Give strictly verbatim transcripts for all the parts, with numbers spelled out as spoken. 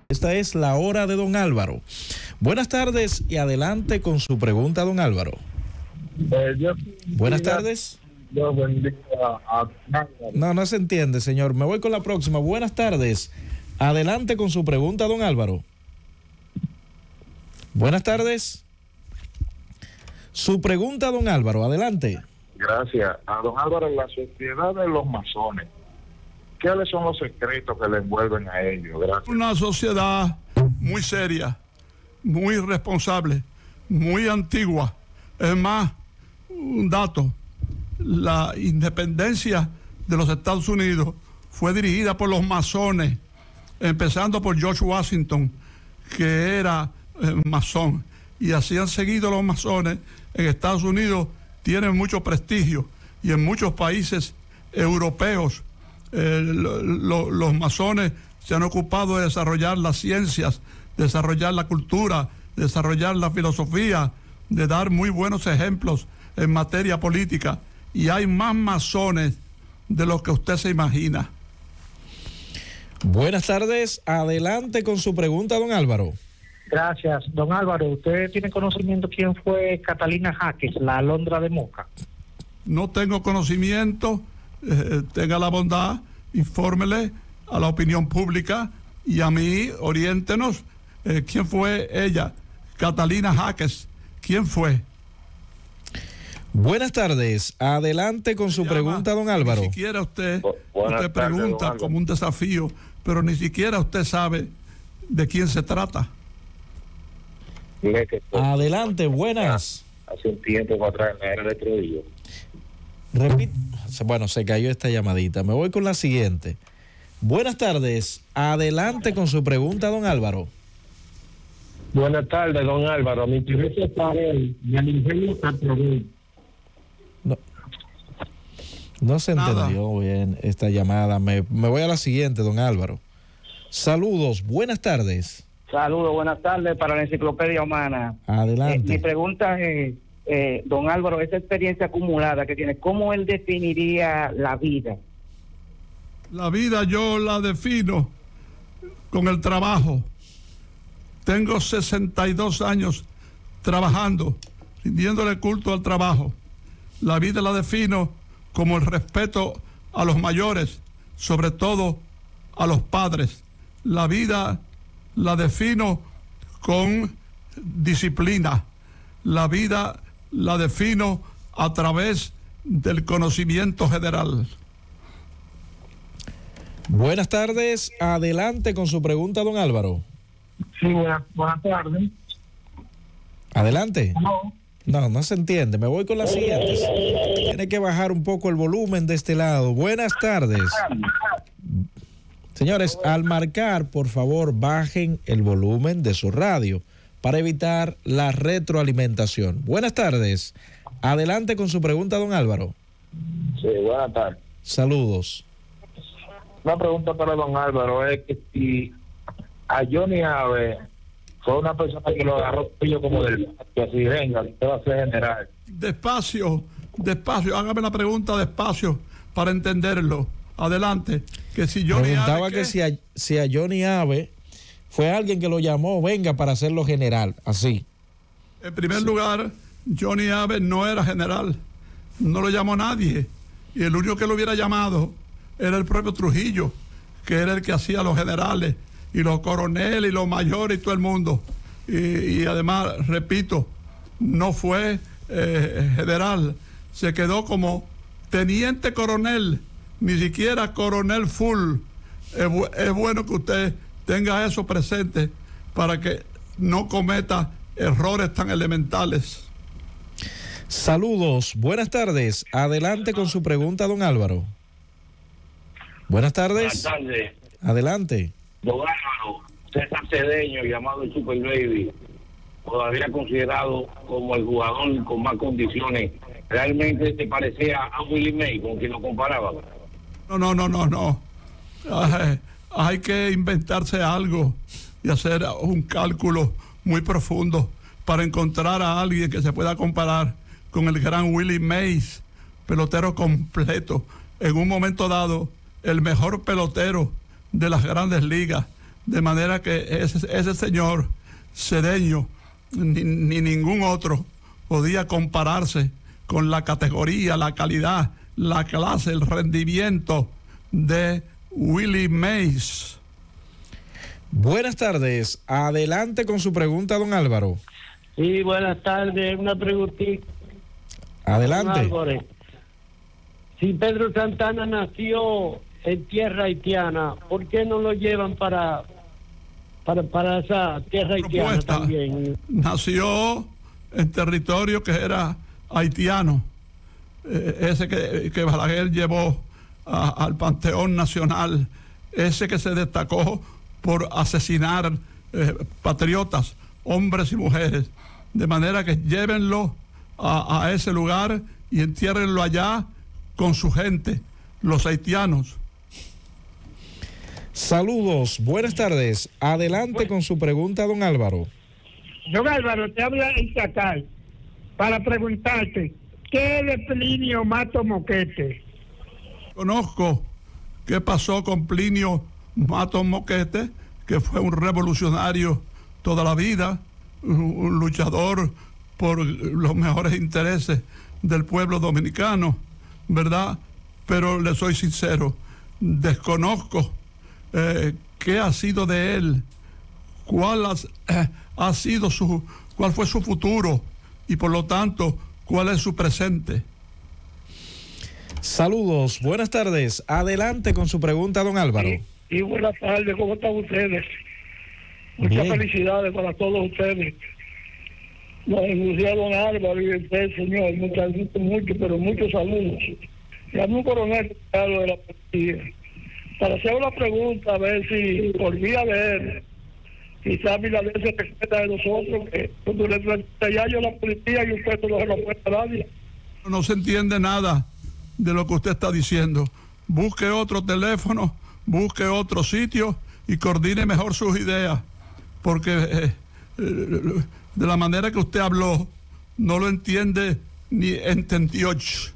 Esta es la hora de don Álvaro. Buenas tardes y adelante con su pregunta, don Álvaro. Eh, yo, Buenas yo, tardes. Yo bendiga a... No, no se entiende, señor. Me voy con la próxima. Buenas tardes. Adelante con su pregunta, don Álvaro. Buenas tardes. Su pregunta, don Álvaro. Adelante. Gracias. A don Álvaro, la sociedad de los masones, ¿cuáles son los secretos que le envuelven a ellos? Gracias. Una sociedad muy seria, muy responsable, muy antigua. Es más, un dato, la independencia de los Estados Unidos fue dirigida por los masones, empezando por George Washington, que era eh, masón, y así han seguido los masones. En Estados Unidos tienen mucho prestigio, y en muchos países europeos eh, lo, lo, los masones se han ocupado de desarrollar las ciencias, desarrollar la cultura, desarrollar la filosofía, de dar muy buenos ejemplos en materia política, y hay más masones de lo que usted se imagina. Buenas tardes, adelante con su pregunta, don Álvaro. Gracias, don Álvaro. ¿Usted tiene conocimiento quién fue Catalina Jaques, la alondra de Moca? No tengo conocimiento, eh, tenga la bondad, infórmele a la opinión pública y a mí, oriéntenos, eh, quién fue ella, Catalina Jaques, quién fue. Buenas tardes, adelante con su llama, pregunta, don Álvaro. Ni siquiera usted, Buenas usted tardes, pregunta don como un desafío, pero ni siquiera usted sabe de quién se trata. Dile que esto- Adelante, buenas. Hace un tiempo para atrás en la era de Trujillo. Repite. Bueno, se cayó esta llamadita. Me voy con la siguiente. Buenas tardes, adelante con su pregunta, don Álvaro. Buenas tardes, don Álvaro. Mi pregunta es para él, del ingenio Catrobel. No, no se Nada. entendió bien esta llamada. Me, me voy a la siguiente, don Álvaro. Saludos, buenas tardes. Saludos, buenas tardes para la Enciclopedia Humana. Adelante. Eh, mi pregunta es, eh, don Álvaro, esa experiencia acumulada que tiene, ¿cómo él definiría la vida? La vida yo la defino con el trabajo. Tengo sesenta y dos años trabajando, rindiéndole culto al trabajo. La vida la defino como el respeto a los mayores, sobre todo a los padres. La vida la defino con disciplina. La vida la defino a través del conocimiento general. Buenas tardes, adelante con su pregunta, don Álvaro. Sí, buenas, buenas tardes. Adelante. No. No, no se entiende. Me voy con las siguientes. Tiene que bajar un poco el volumen de este lado. Buenas tardes. Señores, al marcar, por favor, bajen el volumen de su radio para evitar la retroalimentación. Buenas tardes. Adelante con su pregunta, don Álvaro. Sí, buenas tardes. Saludos. Una pregunta para don Álvaro es que si a Johnny Abe fue una persona que lo agarró pillo como del que así venga, usted va a ser general. Despacio, despacio, hágame la pregunta despacio para entenderlo. Adelante. Que si Johnny Preguntaba Abe, que ¿qué? si a, si a Johnny Abe fue alguien que lo llamó, venga para hacerlo general, así. En primer lugar, Johnny Abe no era general, no lo llamó nadie, y el único que lo hubiera llamado era el propio Trujillo, que era el que hacía los generales y los coroneles y los mayores y todo el mundo. Y, y además, repito, no fue eh, general, se quedó como teniente coronel, ni siquiera coronel full. Es, bu es bueno que usted tenga eso presente para que no cometa errores tan elementales. Saludos, buenas tardes. Adelante con su pregunta, don Álvaro. Buenas tardes. Buenas tardes, Adelante. don Álvaro. César Cedeño, llamado el Super Baby, todavía considerado como el jugador con más condiciones. ¿Realmente se parecía a Willie May, con quien lo comparaba? No, no, no, no, no. Ay, hay que inventarse algo y hacer un cálculo muy profundo para encontrar a alguien que se pueda comparar con el gran Willie Mays, pelotero completo, en un momento dado, el mejor pelotero de las grandes ligas, de manera que ese, ese señor Cedeño ni, ni ningún otro podía compararse con la categoría, la calidad, la clase, el rendimiento de Willie Mays. Buenas tardes, adelante con su pregunta, don Álvaro. Sí, buenas tardes, una preguntita. Adelante. Si Pedro Santana nació en tierra haitiana, ¿por qué no lo llevan para para, para esa tierra haitiana Propuesta. también? Nació en territorio que era haitiano, eh, ese que, que Balaguer llevó a, al Panteón Nacional, ese que se destacó por asesinar eh, patriotas, hombres y mujeres, de manera que llévenlo a, a ese lugar y entiérrenlo allá con su gente, los haitianos. Saludos, buenas tardes. Adelante con su pregunta, don Álvaro. Don Álvaro, te habla el Chacal para preguntarte, ¿qué es de Plinio Mato Moquete? Conozco qué pasó con Plinio Mato Moquete, que fue un revolucionario toda la vida, un, un luchador por los mejores intereses del pueblo dominicano, ¿verdad? Pero le soy sincero, desconozco eh, qué ha sido de él, cuál has, eh, ha sido su, cuál fue su futuro y por lo tanto cuál es su presente. Saludos, buenas tardes. Adelante con su pregunta, don Álvaro. Y, y buenas tardes, ¿cómo están ustedes? Muchas Bien. felicidades para todos ustedes. Nos anunció don Álvaro y usted, señor, muchas, mucho, pero muchos saludos. Y a un coronel de la policía, para hacer una pregunta, a ver si por vía de él, quizás Milanes se respeta de nosotros, que cuando le ya yo la policía y usted no se lo puede a nadie. No se entiende nada de lo que usted está diciendo. Busque otro teléfono, busque otro sitio y coordine mejor sus ideas, porque eh, eh, de la manera que usted habló no lo entiende ni entendió.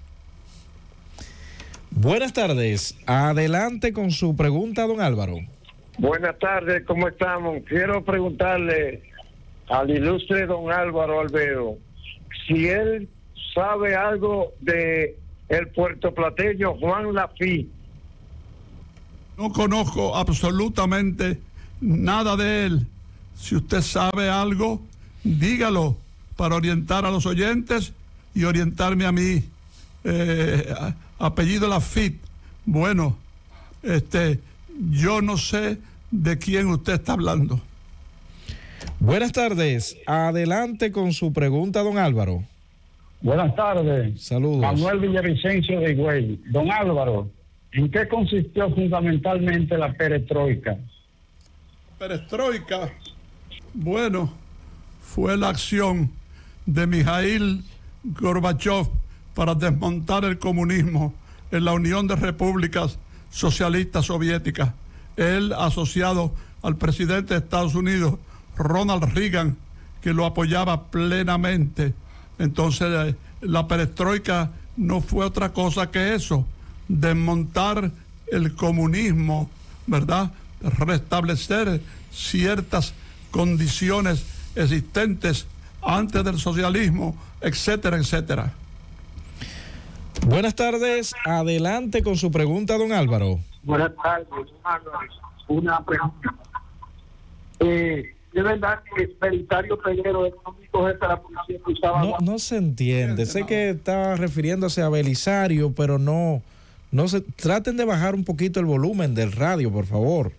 Buenas tardes. Adelante con su pregunta, don Álvaro. Buenas tardes, ¿cómo estamos? Quiero preguntarle al ilustre don Álvaro Albedo si él sabe algo de el puertoplateño Juan Lafí. No conozco absolutamente nada de él. Si usted sabe algo, dígalo para orientar a los oyentes y orientarme a mí. Eh, apellido Lafitte. Bueno, este, yo no sé de quién usted está hablando. Buenas tardes. Adelante con su pregunta, don Álvaro. Buenas tardes. Saludos. Manuel Villavicencio de Higüey. Don Álvaro, ¿en qué consistió fundamentalmente la perestroika? Perestroika, bueno, fue la acción de Mikhail Gorbachev para desmontar el comunismo en la Unión de Repúblicas Socialistas Soviéticas. Él, asociado al presidente de Estados Unidos, Ronald Reagan, que lo apoyaba plenamente. Entonces, la perestroika no fue otra cosa que eso, desmontar el comunismo, ¿verdad? Restablecer ciertas condiciones existentes antes del socialismo, etcétera, etcétera. Buenas tardes. Adelante con su pregunta, don Álvaro. Buenas tardes, una pregunta. Eh, ¿De verdad que Belisario Peguero es el jefe de la policía que usaba? No, no se entiende. Sé que está refiriéndose a Belisario, pero no, no se. Traten de bajar un poquito el volumen del radio, por favor.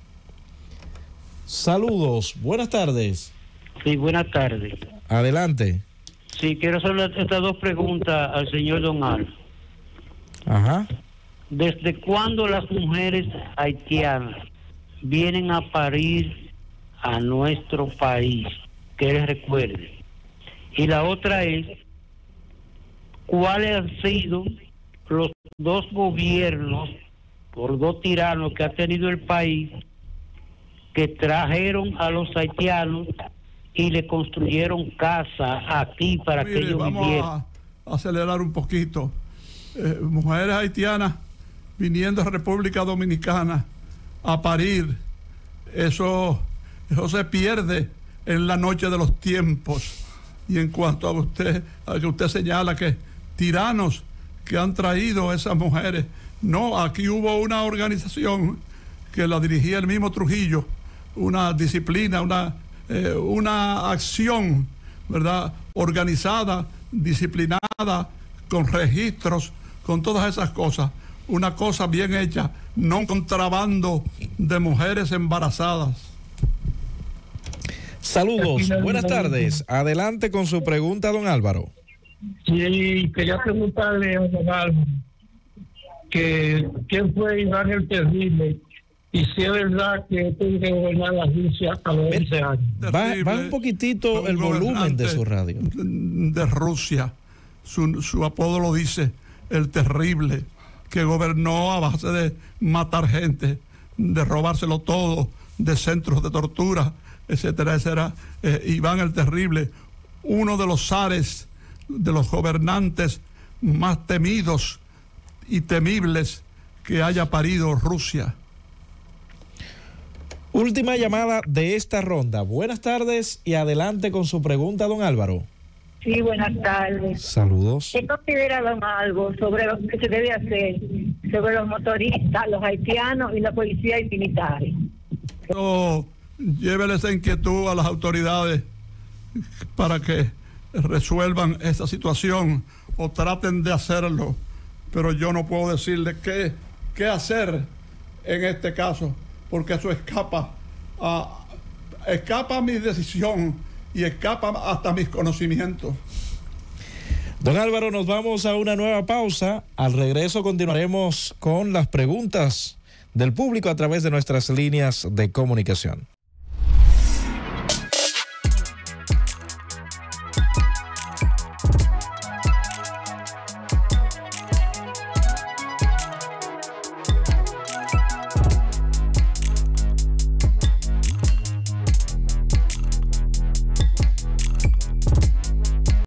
Saludos. Buenas tardes. Sí, buenas tardes. Adelante. Sí, quiero hacer estas dos preguntas al señor Don Álvaro. Ajá. ¿Desde cuándo las mujeres haitianas vienen a parir a nuestro país? Que les recuerde. Y la otra es, ¿cuáles han sido los dos gobiernos, por dos tiranos que ha tenido el país, que trajeron a los haitianos y le construyeron casa aquí para Mire, que ellos vamos vivieran? a acelerar un poquito. Eh, mujeres haitianas viniendo a República Dominicana a parir eso, eso se pierde en la noche de los tiempos. Y en cuanto a usted, a que usted señala que tiranos que han traído esas mujeres, no, aquí hubo una organización que la dirigía el mismo Trujillo, una disciplina, una, eh, una acción, ¿verdad?, organizada, disciplinada, con registros, con todas esas cosas, una cosa bien hecha, no un contrabando de mujeres embarazadas. Saludos, buenas tardes. Adelante con su pregunta, don Álvaro. Sí, quería preguntarle a don Álvaro que quién fue Iván el Terrible y si es verdad que tuvo que gobernar la Rusia a los once años. Va, va un poquitito un el volumen de su radio. De Rusia, su, su apodo lo dice, el Terrible, que gobernó a base de matar gente, de robárselo todo, de centros de tortura, etcétera, etcétera. Eh, Iván el Terrible, uno de los zares, de los gobernantes más temidos y temibles que haya parido Rusia. Última llamada de esta ronda. Buenas tardes y adelante con su pregunta, don Álvaro. Sí, buenas tardes. Saludos. ¿Qué considera don Álvaro sobre lo que se debe hacer sobre los motoristas, los haitianos y la policía y militares? No, llévele esa inquietud a las autoridades para que resuelvan esa situación o traten de hacerlo, pero yo no puedo decirle qué, qué hacer en este caso, porque eso escapa a, escapa a mi decisión y escapa hasta mis conocimientos. Don Álvaro, nos vamos a una nueva pausa. Al regreso continuaremos con las preguntas del público a través de nuestras líneas de comunicación.